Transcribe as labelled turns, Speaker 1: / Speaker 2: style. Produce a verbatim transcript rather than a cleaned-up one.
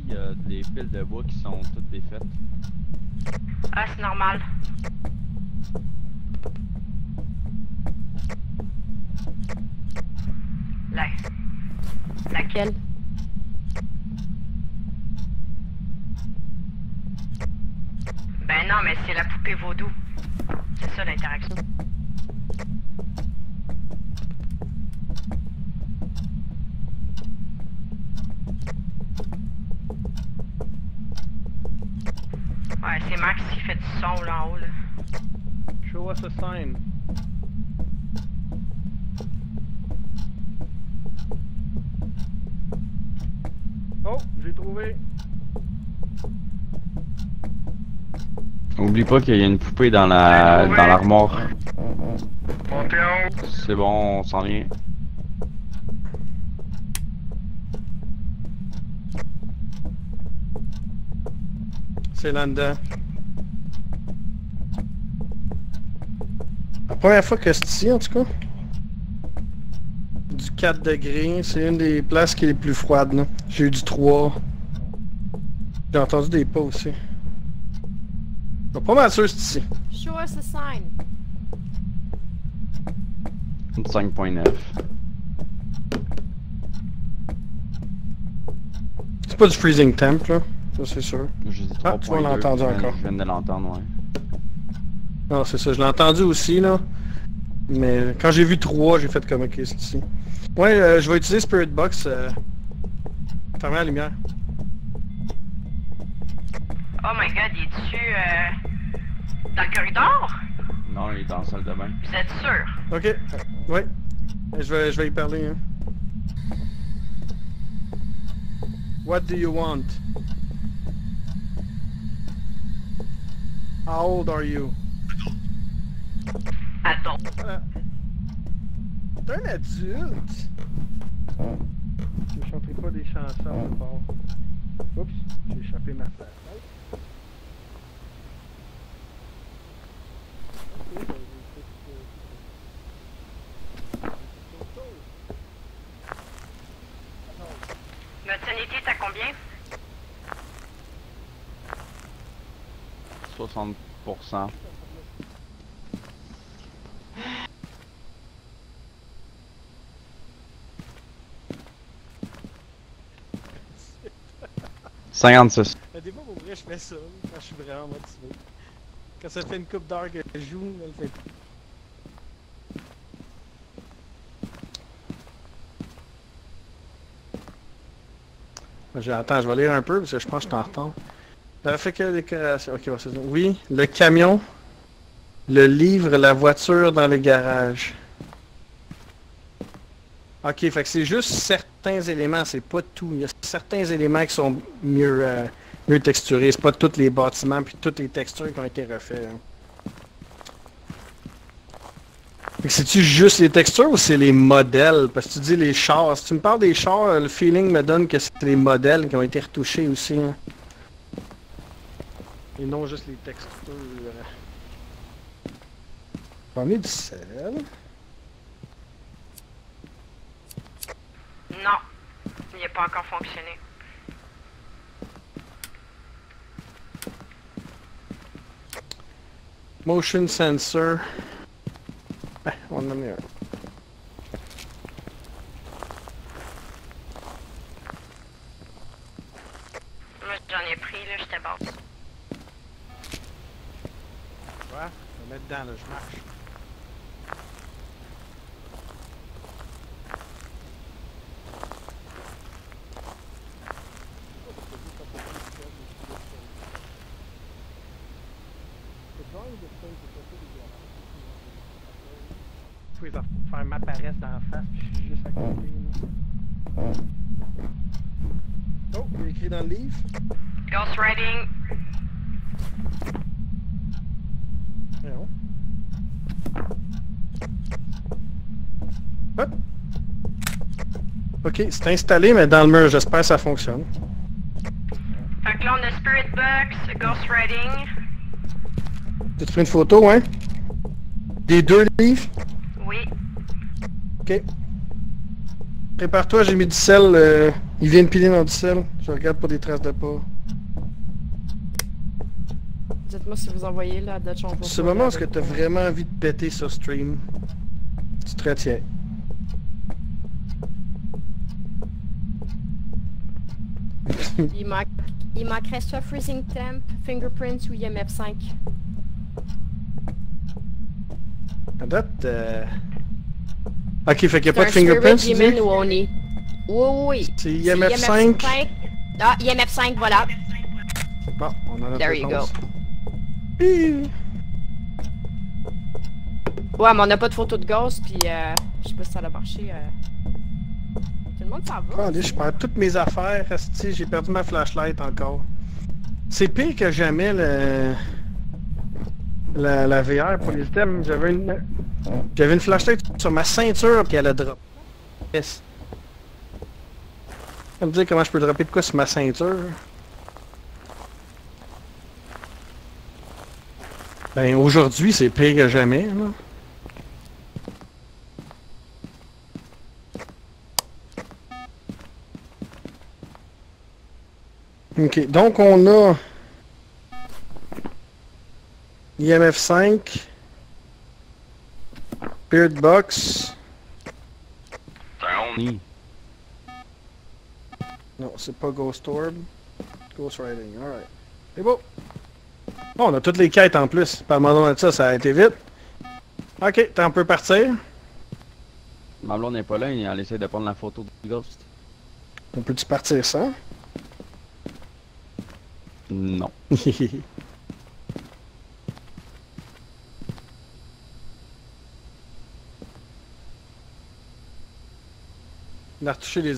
Speaker 1: il y a des piles de bois qui sont toutes défaites.
Speaker 2: Ah, c'est normal. La... Laquelle? Ben non, mais c'est la poupée vaudou. C'est ça l'interaction. Ouais, c'est Max qui fait du son là en haut là.
Speaker 3: Show us a sign. Oh, j'ai trouvé.
Speaker 1: Oublie pas qu'il y a une poupée dans la dans l'armoire.
Speaker 4: Montez en haut.
Speaker 1: C'est bon, on s'en vient.
Speaker 3: C'est là-dedans. La première fois que c'est ici, en tout cas. Du quatre degrés, c'est une des places qui est les plus froides, là. J'ai eu du trois. J'ai entendu des pas aussi. Je suis pas mal sûr que c'est ici.
Speaker 5: Show us a sign.
Speaker 1: cinq point neuf.
Speaker 3: C'est pas du freezing temp, là. Ça, c'est sûr.
Speaker 1: Je dis
Speaker 3: Ah, tu vois, on l'a entendu encore.
Speaker 1: Je viens de l'entendre, ouais.
Speaker 3: Non, c'est ça, je l'ai entendu aussi, là. Mais quand j'ai vu trois, j'ai fait comme ok, c'est ici. Ouais, euh, je vais utiliser Spirit Box. Euh... Fermer la lumière.
Speaker 2: Oh my god, il est dessus euh... dans le corridor?
Speaker 1: Non, il est dans la salle de bain.
Speaker 2: Vous êtes sûr?
Speaker 3: Ok, euh, ouais. Je vais, je vais y parler, hein. What do you want? How old are you?
Speaker 2: Attends.
Speaker 3: Voilà. T'es un adulte! Je chanterai pas des chansons de bord. Oups, j'ai échappé ma face.
Speaker 2: Notre sanité, t'as combien?
Speaker 1: soixante pour cent. cinquante-six.
Speaker 3: Des fois, pour vrai, je fais ça, quand je suis vraiment motivé. Quand ça fait une coupe d'heure que je joue, elle fait... Attends, je vais lire un peu, parce que je pense que je suis en retard. Ça fait que décoration... Ok, c'est ça. Oui, le camion, le livre, la voiture dans le garage. Ok, fait que c'est juste certains éléments, c'est pas tout. Il y a certains éléments qui sont mieux, euh, mieux texturés. C'est pas tous les bâtiments puis toutes les textures qui ont été refaits. Hein. Fait que c'est-tu juste les textures ou c'est les modèles? Parce que tu dis les chars. Si tu me parles des chars, le feeling me donne que c'est les modèles qui ont été retouchés aussi. Hein. Et non juste les textures. On est du sel.
Speaker 2: Non, il n'a pas encore fonctionné.
Speaker 3: Motion sensor. Ben, on en a mis un.
Speaker 2: Moi, j'en ai pris, là, je t'aborde.
Speaker 3: Ouais, je vais mettre dedans, là, je marche. Tous les affaires m'apparaissent dans la face, puis je suis juste à côté. Là. Oh, il est écrit dans le livre.
Speaker 2: Ghostwriting.
Speaker 3: Non. Hop. Ok, c'est installé, mais dans le mur, j'espère que ça fonctionne.
Speaker 2: Fait que là, on a Spirit Box, Ghostwriting.
Speaker 3: T'as-tu pris une photo, hein? Des deux livres?
Speaker 2: Oui.
Speaker 3: Ok. Prépare-toi, j'ai mis du sel euh, Il vient de piler dans du sel. Je regarde pour des traces de pas.
Speaker 5: Dites-moi si vous envoyez la date on va
Speaker 3: Ce
Speaker 5: voir
Speaker 3: moment où est-ce que
Speaker 5: avec
Speaker 3: t'as
Speaker 5: vous.
Speaker 3: vraiment envie de péter sur stream, tu te retiens.
Speaker 5: Il, manque... Il manquerait soit Freezing Temp, Fingerprints ou I M F cinq.
Speaker 3: À date, euh... Ok, fait qu'il n'y a
Speaker 5: C'est
Speaker 3: pas de
Speaker 5: un Spirit
Speaker 3: fingerprints, tu
Speaker 5: Demon
Speaker 3: dis?
Speaker 5: ou Oni. Oui, oui, oui.
Speaker 3: C'est I M F cinq.
Speaker 5: Ah, I M F cinq, voilà.
Speaker 3: Bon, on en a
Speaker 5: There you
Speaker 3: réponse.
Speaker 5: go.
Speaker 3: Hi.
Speaker 5: Ouais, mais on n'a pas de photo de ghost, puis euh, je sais pas si ça a marché. Euh... Tout le monde s'en va.
Speaker 3: Attendez, je perds toutes mes affaires, asti, j'ai perdu ma flashlight encore. C'est pire que jamais le... La, la V R pour les items. J'avais une... J'avais une flashlight sur ma ceinture puis elle a drop. Yes. Tu vas me dire comment je peux dropper de quoi sur ma ceinture? Ben aujourd'hui c'est pire que jamais là. Ok, donc on a I M F cinq, Spirit Box.
Speaker 1: Ni.
Speaker 3: Non, c'est pas Ghost Orb. Ghost Riding, alright. C'est beau. Oh, on a toutes les quêtes en plus. Parle-moi de ça, ça a été vite. Ok, on peut partir.
Speaker 1: Ma blonde n'est pas là, elle essaie de prendre la photo du ghost.
Speaker 3: On peut-tu partir sans?
Speaker 1: Non.
Speaker 3: On a retouché les